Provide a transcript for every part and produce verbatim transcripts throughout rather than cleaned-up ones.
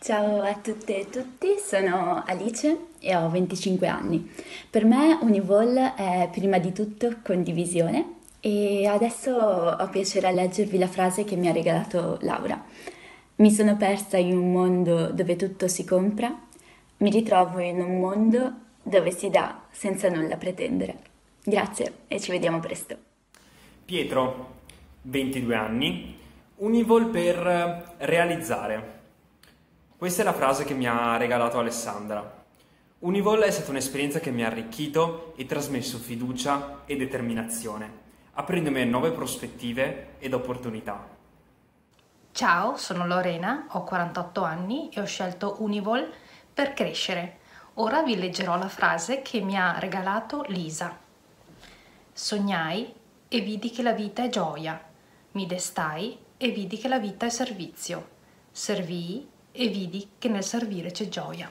Ciao a tutte e tutti, sono Alice e ho venticinque anni. Per me Univol è prima di tutto condivisione e adesso ho piacere a leggervi la frase che mi ha regalato Laura. Mi sono persa in un mondo dove tutto si compra, mi ritrovo in un mondo dove si dà senza nulla pretendere. Grazie e ci vediamo presto. Pietro, ventidue anni, Univol per realizzare. Questa è la frase che mi ha regalato Alessandra. Univol è stata un'esperienza che mi ha arricchito e trasmesso fiducia e determinazione, aprendomi a nuove prospettive ed opportunità. Ciao, sono Lorena, ho quarantotto anni e ho scelto Univol per crescere. Ora vi leggerò la frase che mi ha regalato Lisa. Sognai e vidi che la vita è gioia. Mi destai e vidi che la vita è servizio. Servii e vidi che nel servire c'è gioia.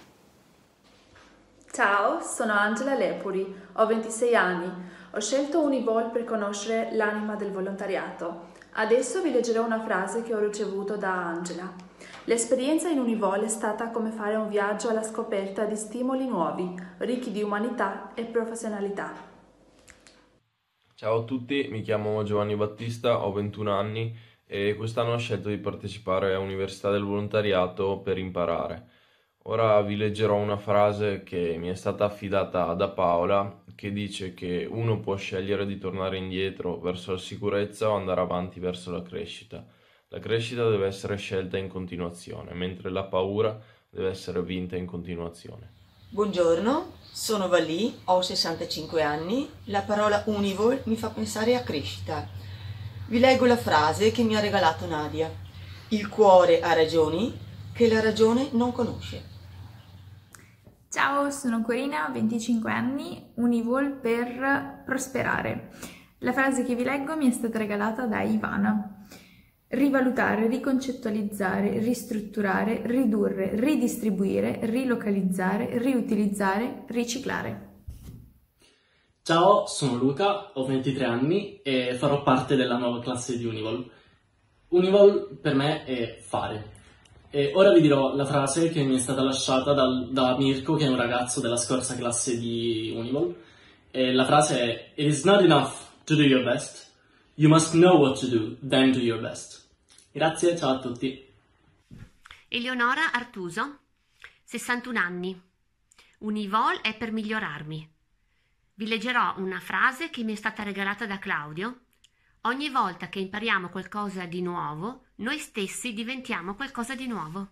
Ciao, sono Angela Lepuri, ho ventisei anni. Ho scelto Univol per conoscere l'anima del volontariato. Adesso vi leggerò una frase che ho ricevuto da Angela. L'esperienza in Univol è stata come fare un viaggio alla scoperta di stimoli nuovi, ricchi di umanità e professionalità. Ciao a tutti, mi chiamo Giovanni Battista, ho ventuno anni e quest'anno ho scelto di partecipare all'Università del Volontariato per imparare. Ora vi leggerò una frase che mi è stata affidata da Paola, che dice che uno può scegliere di tornare indietro verso la sicurezza o andare avanti verso la crescita. La crescita deve essere scelta in continuazione, mentre la paura deve essere vinta in continuazione. Buongiorno, sono Valì, ho sessantacinque anni. La parola Univol mi fa pensare a crescita. Vi leggo la frase che mi ha regalato Nadia. Il cuore ha ragioni che la ragione non conosce. Ciao, sono Corina, ho venticinque anni, Univol per prosperare. La frase che vi leggo mi è stata regalata da Ivana. Rivalutare, riconcettualizzare, ristrutturare, ridurre, ridistribuire, rilocalizzare, riutilizzare, riciclare. Ciao, sono Luca, ho ventitré anni e farò parte della nuova classe di Univol. Univol per me è fare. E ora vi dirò la frase che mi è stata lasciata dal, da Mirko, che è un ragazzo della scorsa classe di Univol. E la frase è: It is not enough to do your best. You must know what to do, then do your best. Grazie, ciao a tutti. Eleonora Artuso, sessantuno anni. Univol è per migliorarmi. Vi leggerò una frase che mi è stata regalata da Claudio. Ogni volta che impariamo qualcosa di nuovo, noi stessi diventiamo qualcosa di nuovo.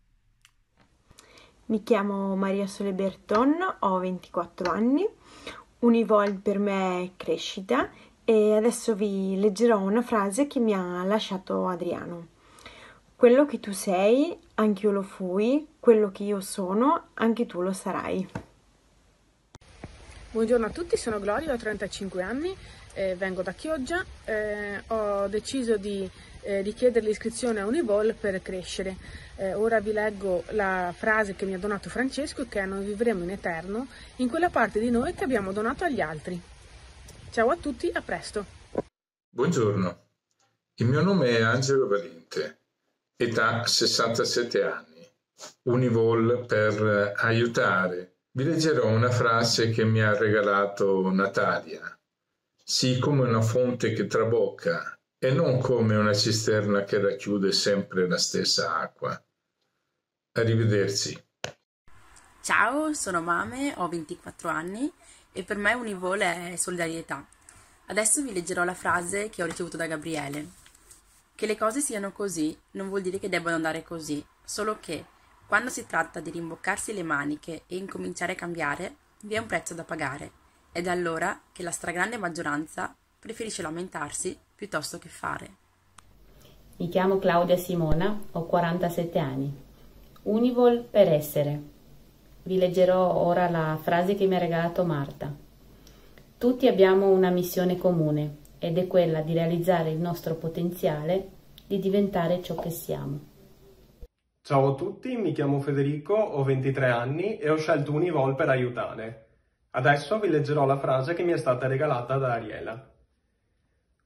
Mi chiamo Maria Sole Berton, ho ventiquattro anni. Univol per me è crescita e adesso vi leggerò una frase che mi ha lasciato Adriano. Quello che tu sei, anche io lo fui, quello che io sono, anche tu lo sarai. Buongiorno a tutti, sono Gloria, ho trentacinque anni, eh, vengo da Chioggia, eh, ho deciso di eh, richiedere l'iscrizione a Univol per crescere. Eh, ora vi leggo la frase che mi ha donato Francesco, che è: noi vivremo in eterno in quella parte di noi che abbiamo donato agli altri. Ciao a tutti, a presto. Buongiorno, il mio nome è Angelo Valente, età sessantasette anni, Univol per aiutare. Vi leggerò una frase che mi ha regalato Natalia. Sii come una fonte che trabocca e non come una cisterna che racchiude sempre la stessa acqua. Arrivederci. Ciao, sono Mame, ho ventiquattro anni e per me Univol è solidarietà. Adesso vi leggerò la frase che ho ricevuto da Gabriele. Che le cose siano così non vuol dire che debbano andare così, solo che quando si tratta di rimboccarsi le maniche e incominciare a cambiare, vi è un prezzo da pagare, ed è allora che la stragrande maggioranza preferisce lamentarsi piuttosto che fare. Mi chiamo Claudia Simona, ho quarantasette anni. Univol per essere. Vi leggerò ora la frase che mi ha regalato Marta. Tutti abbiamo una missione comune, ed è quella di realizzare il nostro potenziale, di diventare ciò che siamo. Ciao a tutti, mi chiamo Federico, ho ventitré anni e ho scelto Univol per aiutare. Adesso vi leggerò la frase che mi è stata regalata da Ariela.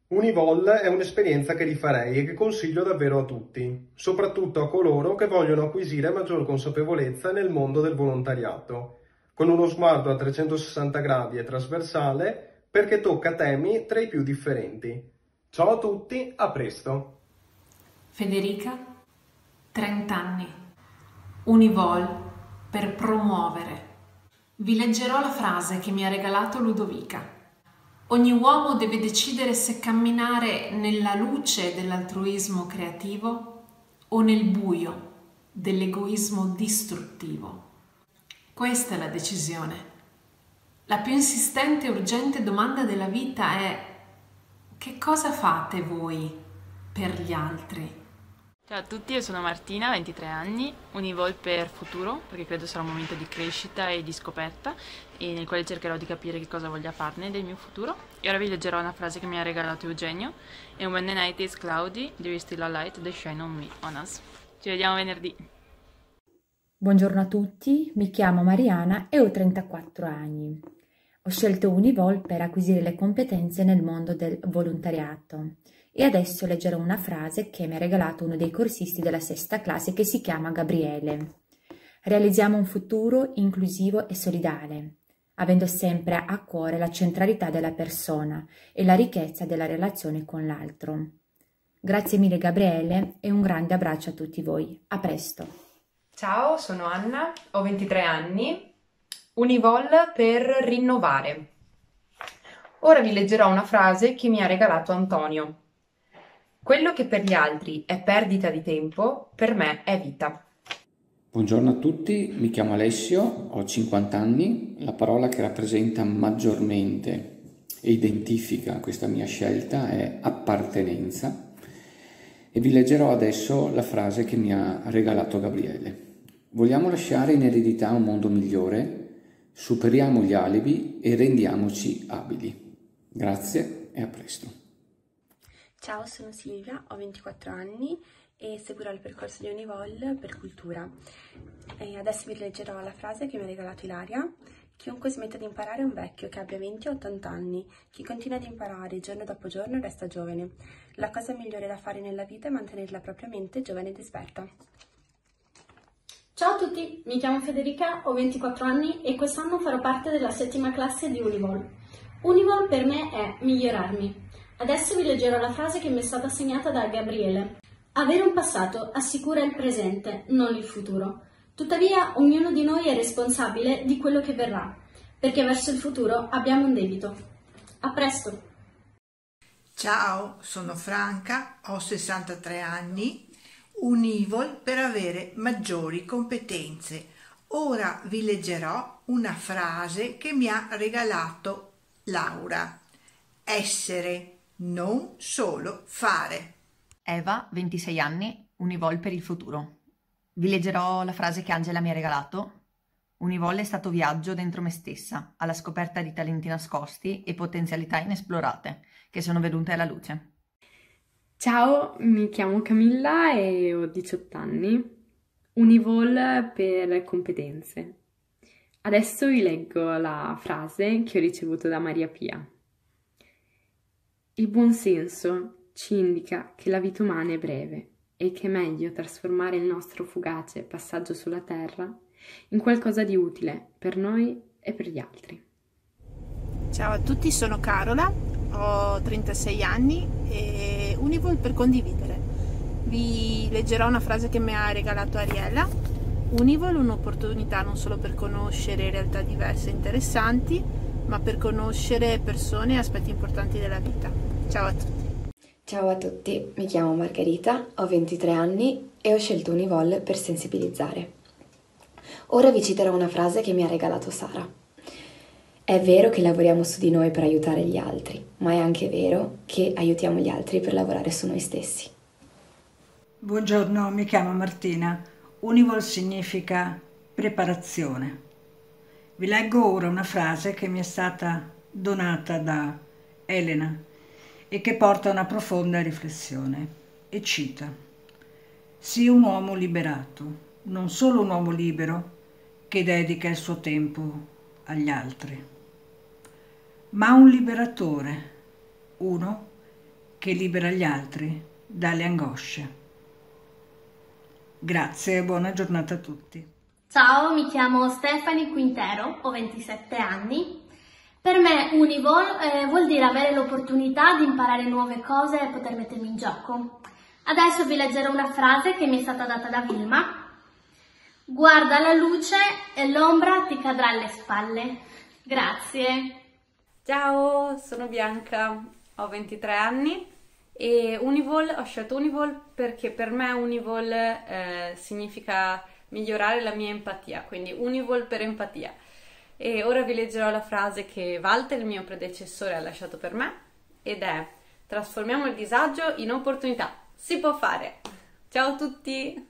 Univol è un'esperienza che rifarei e che consiglio davvero a tutti, soprattutto a coloro che vogliono acquisire maggior consapevolezza nel mondo del volontariato, con uno sguardo a trecentosessanta gradi e trasversale perché tocca temi tra i più differenti. Ciao a tutti, a presto! Federica, trenta anni. Univol per promuovere. Vi leggerò la frase che mi ha regalato Ludovica. Ogni uomo deve decidere se camminare nella luce dell'altruismo creativo o nel buio dell'egoismo distruttivo. Questa è la decisione. La più insistente e urgente domanda della vita è: che cosa fate voi per gli altri? Ciao a tutti, io sono Martina, ventitré anni, Univol per futuro, perché credo sarà un momento di crescita e di scoperta e nel quale cercherò di capire che cosa voglia farne del mio futuro. E ora vi leggerò una frase che mi ha regalato Eugenio: And when the night is cloudy, there is still a light that shine on me, on us. Ci vediamo venerdì. Buongiorno a tutti, mi chiamo Mariana e ho trentaquattro anni. Ho scelto Univol per acquisire le competenze nel mondo del volontariato. E adesso leggerò una frase che mi ha regalato uno dei corsisti della sesta classe che si chiama Gabriele. Realizziamo un futuro inclusivo e solidale, avendo sempre a cuore la centralità della persona e la ricchezza della relazione con l'altro. Grazie mille Gabriele e un grande abbraccio a tutti voi. A presto! Ciao, sono Anna, ho ventitré anni. Univol per rinnovare. Ora vi leggerò una frase che mi ha regalato Antonio. Quello che per gli altri è perdita di tempo, per me è vita. Buongiorno a tutti, mi chiamo Alessio, ho cinquanta anni. La parola che rappresenta maggiormente e identifica questa mia scelta è appartenenza e vi leggerò adesso la frase che mi ha regalato Gabriele. Vogliamo lasciare in eredità un mondo migliore, superiamo gli alibi e rendiamoci abili. Grazie e a presto. Ciao, sono Silvia, ho ventiquattro anni e seguirò il percorso di Univol per cultura. E adesso vi leggerò la frase che mi ha regalato Ilaria. Chiunque smetta di imparare è un vecchio, che abbia venti o ottanta anni. Chi continua ad imparare giorno dopo giorno resta giovane. La cosa migliore da fare nella vita è mantenere la propria mente giovane ed esperta. Ciao a tutti, mi chiamo Federica, ho ventiquattro anni e quest'anno farò parte della settima classe di Univol. Univol per me è migliorarmi. Adesso vi leggerò la frase che mi è stata assegnata da Gabriele. Avere un passato assicura il presente, non il futuro. Tuttavia, ognuno di noi è responsabile di quello che verrà, perché verso il futuro abbiamo un debito. A presto! Ciao, sono Franca, ho sessantatré anni, Univol per avere maggiori competenze. Ora vi leggerò una frase che mi ha regalato Laura. Essere, non solo fare. Eva, ventisei anni, Univol per il futuro. Vi leggerò la frase che Angela mi ha regalato. Univol è stato viaggio dentro me stessa, alla scoperta di talenti nascosti e potenzialità inesplorate, che sono venute alla luce. Ciao, mi chiamo Camilla e ho diciotto anni. Univol per competenze. Adesso vi leggo la frase che ho ricevuto da Maria Pia. Il buon senso ci indica che la vita umana è breve e che è meglio trasformare il nostro fugace passaggio sulla Terra in qualcosa di utile per noi e per gli altri. Ciao a tutti, sono Carola, ho trentasei anni e Univol per condividere. Vi leggerò una frase che mi ha regalato Ariella. Univol è un'opportunità non solo per conoscere realtà diverse e interessanti, ma per conoscere persone e aspetti importanti della vita. Ciao a tutti. Ciao a tutti, mi chiamo Margherita, ho ventitré anni e ho scelto Univol per sensibilizzare. Ora vi citerò una frase che mi ha regalato Sara. È vero che lavoriamo su di noi per aiutare gli altri, ma è anche vero che aiutiamo gli altri per lavorare su noi stessi. Buongiorno, mi chiamo Martina. Univol significa preparazione. Vi leggo ora una frase che mi è stata donata da Elena e che porta a una profonda riflessione. E cita: sii un uomo liberato, non solo un uomo libero che dedica il suo tempo agli altri, ma un liberatore, uno che libera gli altri dalle angosce. Grazie e buona giornata a tutti. Ciao, mi chiamo Stefani Quintero, ho ventisette anni. Per me Univol eh, vuol dire avere l'opportunità di imparare nuove cose e poter mettermi in gioco. Adesso vi leggerò una frase che mi è stata data da Vilma. Guarda la luce e l'ombra ti cadrà alle spalle. Grazie. Ciao, sono Bianca, ho ventitré anni e Univol, ho scelto Univol perché per me Univol eh, significa migliorare la mia empatia, quindi Univol per empatia. E ora vi leggerò la frase che Walter, il mio predecessore, ha lasciato per me ed è: trasformiamo il disagio in opportunità. Si può fare! Ciao a tutti!